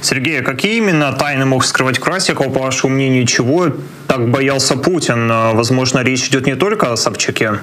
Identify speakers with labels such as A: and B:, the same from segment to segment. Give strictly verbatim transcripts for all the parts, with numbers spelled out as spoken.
A: Сергей, а какие именно тайны мог скрывать Красиков, по вашему мнению, чего так боялся Путин? Возможно, речь идет не только о Собчаке?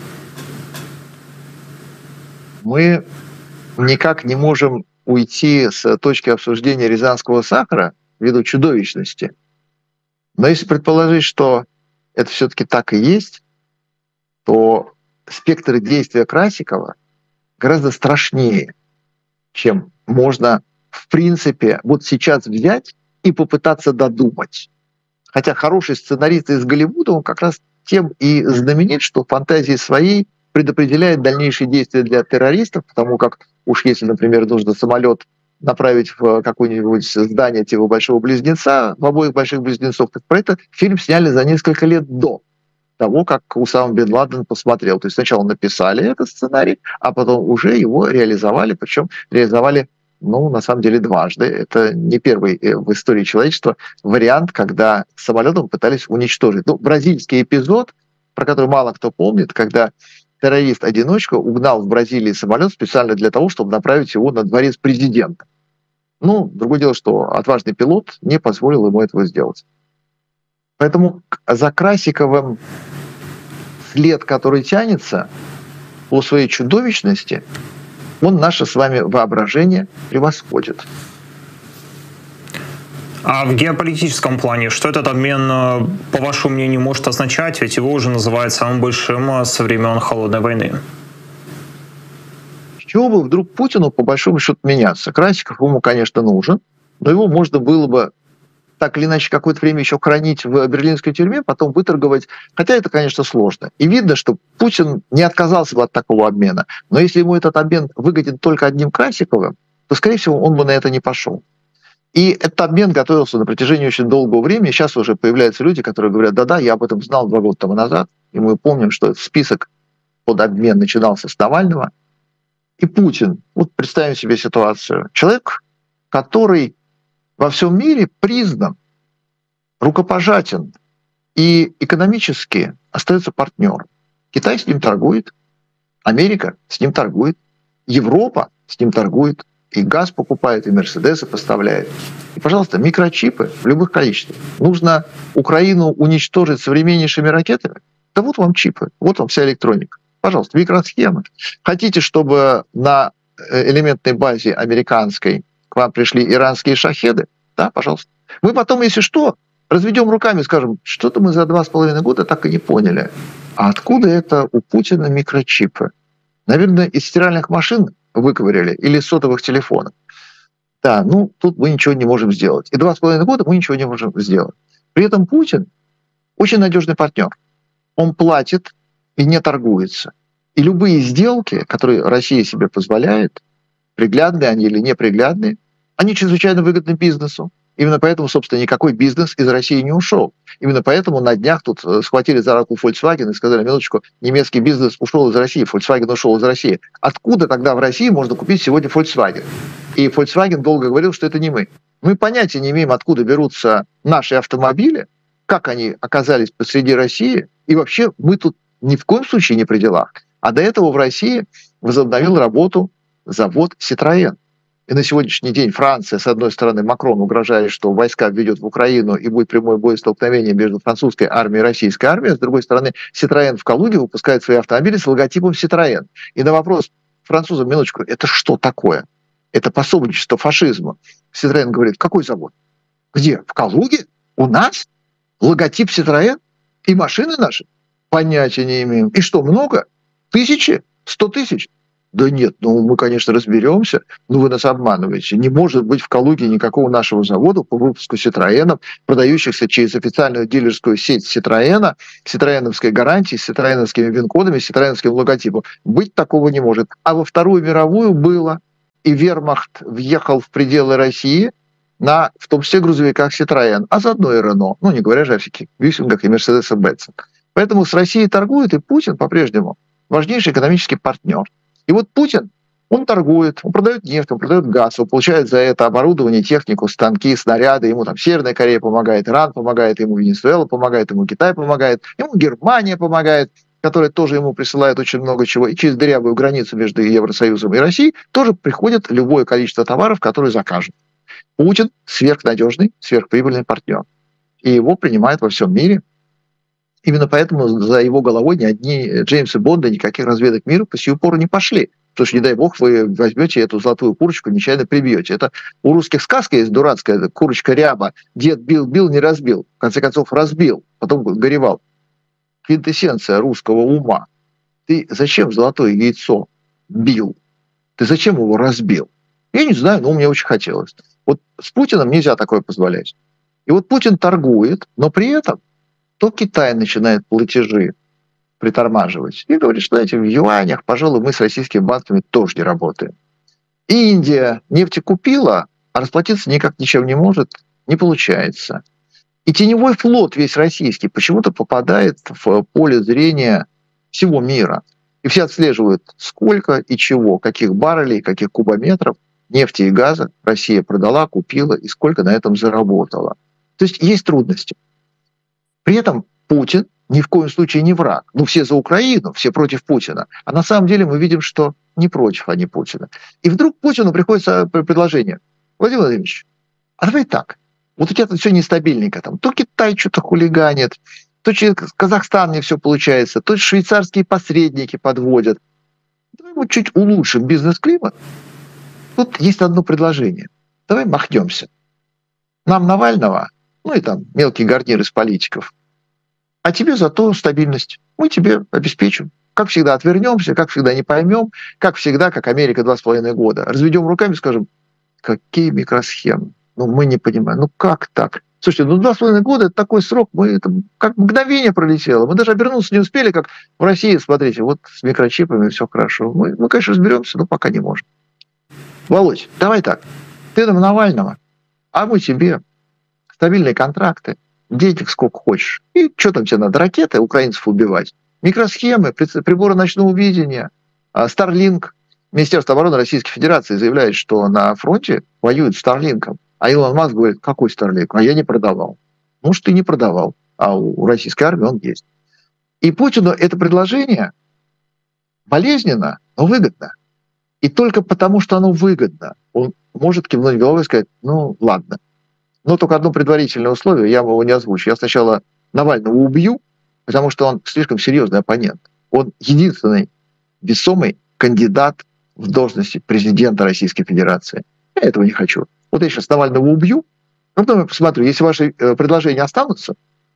B: Мы никак не можем уйти с точки обсуждения рязанского сахара ввиду чудовищности. Но если предположить, что это все-таки так и есть, то спектр действия Красикова гораздо страшнее, чем можно, в принципе, вот сейчас взять и попытаться додумать. Хотя хороший сценарист из Голливуда, он как раз тем и знаменит, что фантазии своей предопределяет дальнейшие действия для террористов, потому как уж если, например, нужно самолет направить в какое-нибудь здание типа Большого Близнеца, в обоих Больших Близнецов, так про это фильм сняли за несколько лет до того, как Усама бен Ладен посмотрел. То есть сначала написали этот сценарий, а потом уже его реализовали, причем реализовали, ну, на самом деле, дважды. Это не первый в истории человечества вариант, когда самолетом пытались уничтожить. Ну, бразильский эпизод, про который мало кто помнит, когда террорист-одиночка угнал в Бразилии самолет специально для того, чтобы направить его на дворец президента. Ну, другое дело, что отважный пилот не позволил ему этого сделать. Поэтому за Красиковым след, который тянется по своей чудовищности, он наше с вами воображение превосходит.
A: А в геополитическом плане, что этот обмен, по вашему мнению, может означать? Ведь его уже называют самым большим со времен Холодной войны.
B: С чего бы вдруг Путину, по большому счету, меняться? Красиков ему, конечно, нужен, но его можно было бы так или иначе какое-то время еще хранить в берлинской тюрьме, потом выторговать. Хотя это, конечно, сложно. И видно, что Путин не отказался бы от такого обмена. Но если ему этот обмен выгоден только одним Красиковым, то, скорее всего, он бы на это не пошел. И этот обмен готовился на протяжении очень долгого времени. Сейчас уже появляются люди, которые говорят: да-да, я об этом знал два года тому назад. И мы помним, что список под обмен начинался с Навального. И Путин, вот представим себе ситуацию. Человек, который во всем мире признан, рукопожатен и экономически остается партнером. Китай с ним торгует, Америка с ним торгует, Европа с ним торгует, и газ покупает, и Мерседесы поставляет. И, пожалуйста, микрочипы в любых количествах. Нужно Украину уничтожить современнейшими ракетами? Да вот вам чипы, вот вам вся электроника. Пожалуйста, микросхемы. Хотите, чтобы на элементной базе американской к вам пришли иранские шахеды? Да, пожалуйста. Мы потом, если что, разведем руками и скажем: что-то мы за два с половиной года так и не поняли. А откуда это у Путина микрочипы? Наверное, из стиральных машин выковыряли или из сотовых телефонов. Да, ну тут мы ничего не можем сделать. И два с половиной года мы ничего не можем сделать. При этом Путин очень надежный партнер. Он платит и не торгуется. И любые сделки, которые Россия себе позволяет, приглядные они или неприглядные, они чрезвычайно выгодны бизнесу. Именно поэтому, собственно, никакой бизнес из России не ушел. Именно поэтому на днях тут схватили за руку Volkswagen и сказали: минуточку, немецкий бизнес ушел из России, Volkswagen ушел из России. Откуда тогда в России можно купить сегодня Volkswagen? И Volkswagen долго говорил, что это не мы. Мы понятия не имеем, откуда берутся наши автомобили, как они оказались посреди России, и вообще мы тут ни в коем случае не при делах. А до этого в России возобновил работу завод Citroën. И на сегодняшний день Франция, с одной стороны, Макрон угрожает, что войска введет в Украину и будет прямое боестолкновение между французской армией и российской армией. С другой стороны, Citroën в Калуге выпускает свои автомобили с логотипом Citroën. И на вопрос французам: минуточку, это что такое? Это пособничество фашизму. Citroën говорит: какой завод? Где? В Калуге? У нас? Логотип Citroën? И машины наши? Понятия не имеем. И что, много? Тысячи? Сто тысяч? Да нет, ну мы, конечно, разберемся, но вы нас обманываете. Не может быть в Калуге никакого нашего завода по выпуску Citroёнов, продающихся через официальную дилерскую сеть Citroёна, ситроеновской гарантией, с ситроеновскими вин-кодами, с ситроеновским логотипом. Быть такого не может. А во Вторую мировую было, и вермахт въехал в пределы России на, в том числе, грузовиках Citroën, а заодно и Рено, ну не говоря же о всяких Висингах и Мерседесах-Бенцах. Поэтому с Россией торгует, и Путин по-прежнему важнейший экономический партнер. И вот Путин, он торгует, он продает нефть, он продает газ, он получает за это оборудование, технику, станки, снаряды. Ему там Северная Корея помогает, Иран помогает, ему Венесуэла помогает, ему Китай помогает, ему Германия помогает, которая тоже ему присылает очень много чего. И через дырявую границу между Евросоюзом и Россией тоже приходит любое количество товаров, которые закажут. Путин сверхнадежный, сверхприбыльный партнер. И его принимают во всем мире. Именно поэтому за его головой ни одни Джеймсы Бонда, никаких разведок мира по сию пору не пошли. Потому что, не дай бог, вы возьмете эту золотую курочку, нечаянно прибьете. Это у русских сказка есть дурацкая, курочка ряба. Дед бил-бил, не разбил. В конце концов, разбил. Потом горевал. Квинтэссенция русского ума. Ты зачем золотое яйцо бил? Ты зачем его разбил? Я не знаю, но мне очень хотелось. Вот с Путиным нельзя такое позволять. И вот Путин торгует, но при этом то Китай начинает платежи притормаживать. И говорит, что, знаете, в юанях, пожалуй, мы с российскими банками тоже не работаем. И Индия нефти купила, а расплатиться никак ничем не может, не получается. И теневой флот весь российский почему-то попадает в поле зрения всего мира. И все отслеживают, сколько и чего, каких баррелей, каких кубометров нефти и газа Россия продала, купила и сколько на этом заработала. То есть есть трудности. При этом Путин ни в коем случае не враг. Ну, все за Украину, все против Путина. А на самом деле мы видим, что не против они Путина. И вдруг Путину приходится предложение. Владимир Владимирович, а давай так. Вот у тебя тут все нестабильненько. Там. То Китай что-то хулиганит, то Казахстан не все получается, то швейцарские посредники подводят. Давай мы чуть улучшим бизнес-климат. Тут есть одно предложение. Давай махнемся. Нам Навального, ну и там мелкий гарнир из политиков, а тебе зато стабильность. Мы тебе обеспечим. Как всегда отвернемся, как всегда не поймем, как всегда, как Америка два с половиной года. Разведем руками и скажем, какие микросхемы. Ну, мы не понимаем. Ну, как так? Слушайте, ну, два с половиной года – это такой срок, мы, это как мгновение пролетело. Мы даже обернуться не успели, как в России, смотрите, вот с микрочипами все хорошо. Мы, мы конечно, разберемся, но пока не можем. Володь, давай так. Ты нам Навального, а мы тебе стабильные контракты, денег сколько хочешь. И что там тебе надо? Ракеты украинцев убивать? Микросхемы, приборы ночного видения, Starlink. Министерство обороны Российской Федерации заявляет, что на фронте воюют с Starlink'ом. А Илон Маск говорит, какой Starlink? А я не продавал. Может, ты не продавал, а у российской армии он есть. И Путину это предложение болезненно, но выгодно. И только потому, что оно выгодно, он может кивнуть головой и сказать, ну, ладно. Но только одно предварительное условие, я его не озвучу. Я сначала Навального убью, потому что он слишком серьезный оппонент. Он единственный весомый кандидат в должности президента Российской Федерации. Я этого не хочу. Вот я сейчас Навального убью, а потом я посмотрю, если ваши предложения останутся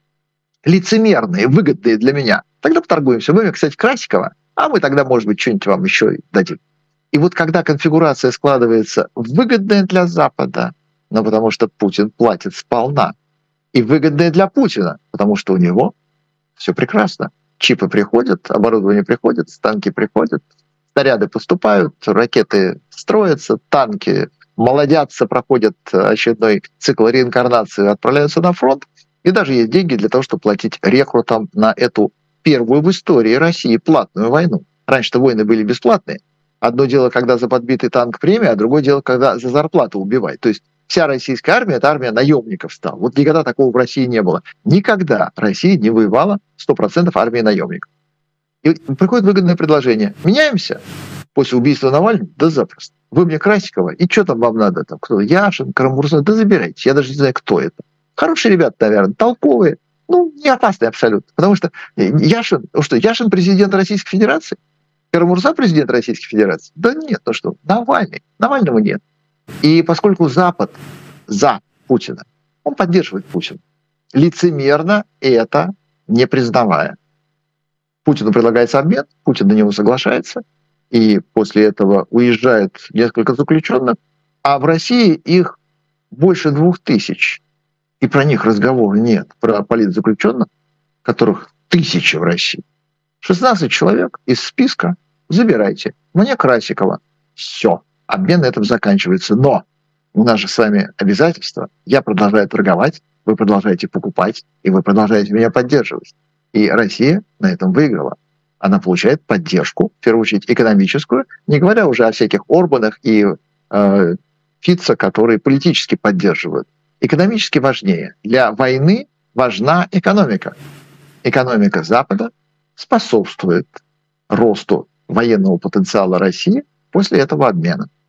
B: лицемерные, выгодные для меня, тогда поторгуемся. Вы мне, кстати, Красикова, а мы тогда, может быть, что-нибудь вам еще дадим. И вот когда конфигурация складывается выгодная для Запада, но потому что Путин платит сполна, и выгодная для Путина, потому что у него все прекрасно. Чипы приходят, оборудование приходит, танки приходят, снаряды поступают, ракеты строятся, танки молодятся, проходят очередной цикл реинкарнации, отправляются на фронт, и даже есть деньги для того, чтобы платить рекрутам на эту первую в истории России платную войну. Раньше-то войны были бесплатные. Одно дело, когда за подбитый танк премия, а другое дело, когда за зарплату убивать. То есть вся российская армия – это армия наемников стала. Вот никогда такого в России не было. Никогда Россия не воевала сто процентов армией наемников. И приходит выгодное предложение. Меняемся после убийства Навального? Да запросто. Вы мне Красикова, и что там вам надо? Там, кто? Яшин, Карамурза? Да забирайте. Я даже не знаю, кто это. Хорошие ребята, наверное, толковые. Ну, не опасные абсолютно. Потому что Яшин, ну что, Яшин президент Российской Федерации? Карамурза президент Российской Федерации? Да нет, ну что, Навальный. Навального нет. И поскольку Запад за Путина, он поддерживает Путина. Лицемерно это не признавая. Путину предлагается обмен, Путин на него соглашается, и после этого уезжает несколько заключенных, а в России их больше двух тысяч. И про них разговора нет, про политзаключенных, которых тысячи в России. шестнадцать человек из списка забирайте. Мне Красикова. Все. Обмен на этом заканчивается. Но у нас же с вами обязательства. Я продолжаю торговать, вы продолжаете покупать, и вы продолжаете меня поддерживать. И Россия на этом выиграла. Она получает поддержку, в первую очередь экономическую, не говоря уже о всяких Орбанах и э, Фитца, которые политически поддерживают. Экономически важнее. Для войны важна экономика. Экономика Запада способствует росту военного потенциала России после этого обмена.